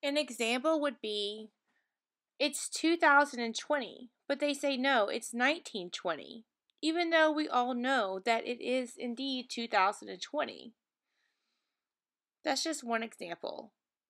An example would be, it's 2020, but they say no, it's 1920, even though we all know that it is indeed 2020. That's just one example.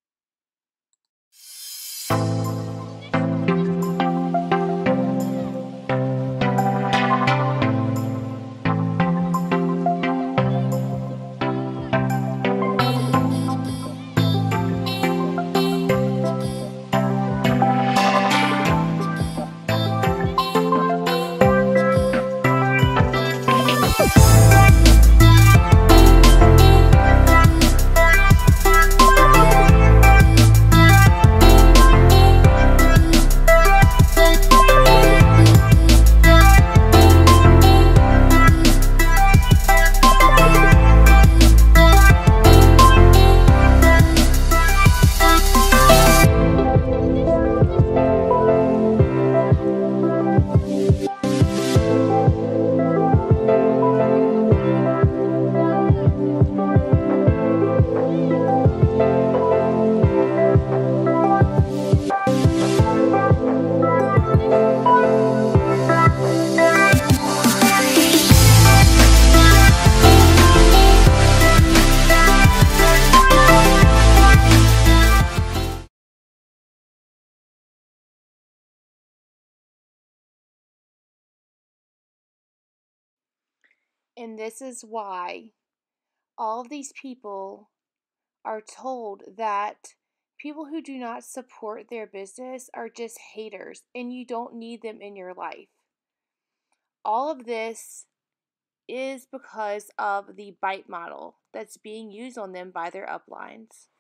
And this is why all of these people are told that people who do not support their business are just haters and you don't need them in your life. All of this is because of the bite model that's being used on them by their uplines.